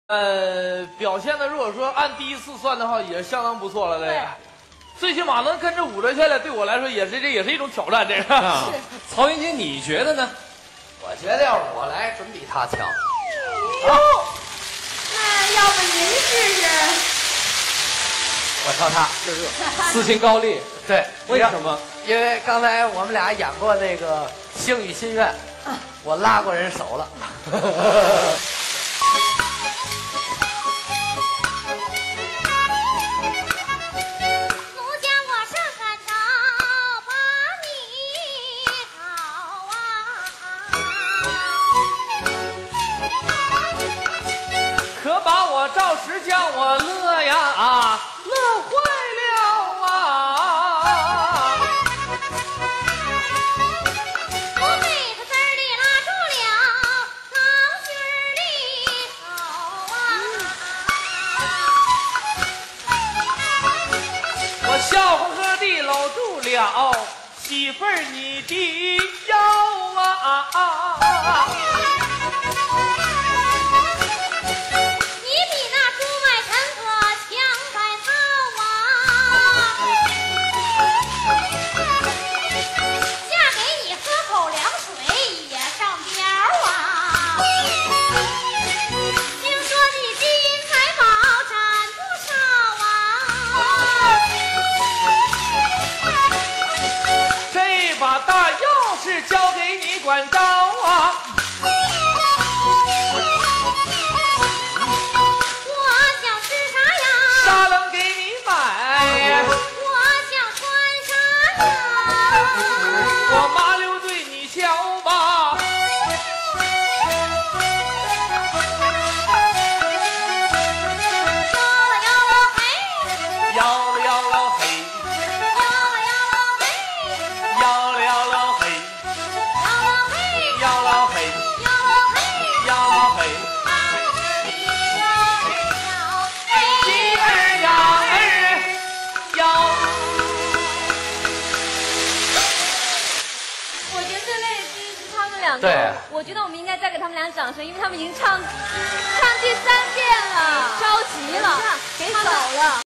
表现的如果说按第一次算的话，也是相当不错了。这个，最起码能跟着舞着下来，对我来说也是一种挑战。这个， 曹云金，你觉得呢？ 我觉得要是我来，准比他强。 哟，那要不您试试？ 我挑他，就热。 斯琴高丽， 对， 为什么？ 因为刚才我们俩演过那个《星语心愿》，我拉过人手了。 可把我照实叫我乐呀，乐坏了啊！ 我每个字儿里拉住了郎君的手啊！我笑呵呵地搂住了媳妇儿你的腰啊！大钥匙交给你管着啊！ 我想吃啥呀？ 啥能给你买？ 我想穿啥呀？ 我麻溜对你笑吧。 对，我觉得我们应该再给他们俩掌声，因为他们已经唱第3遍了，着急了，给走了。